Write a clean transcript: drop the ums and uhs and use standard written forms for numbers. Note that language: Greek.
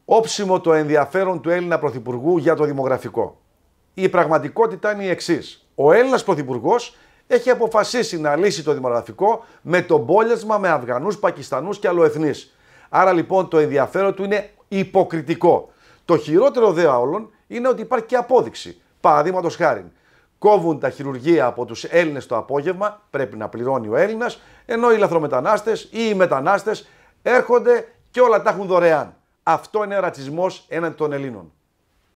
όψιμο το ενδιαφέρον του Έλληνα Πρωθυπουργού για το δημογραφικό. Η πραγματικότητα είναι η εξής. Ο Έλληνας Πρωθυπουργός έχει αποφασίσει να λύσει το δημογραφικό με το μπόλιασμα με Αφγανούς, Πακιστανούς και αλλοεθνείς. Άρα λοιπόν το ενδιαφέρον του είναι υποκριτικό. Το χειρότερο δε όλων είναι ότι υπάρχει και απόδειξη. Παραδείγματος χάριν, κόβουν τα χειρουργεία από τους Έλληνες το απόγευμα, πρέπει να πληρώνει ο Έλληνας, ενώ οι λαθρομετανάστες ή οι μετανάστες έρχονται και όλα τα έχουν δωρεάν. Αυτό είναι ρατσισμός έναντι των Ελλήνων.